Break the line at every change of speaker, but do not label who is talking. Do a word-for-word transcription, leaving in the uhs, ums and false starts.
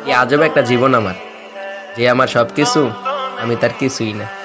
কি আজব একটা জীবন আমার, যে আমার সবকিছু আমি তার কিছুই না।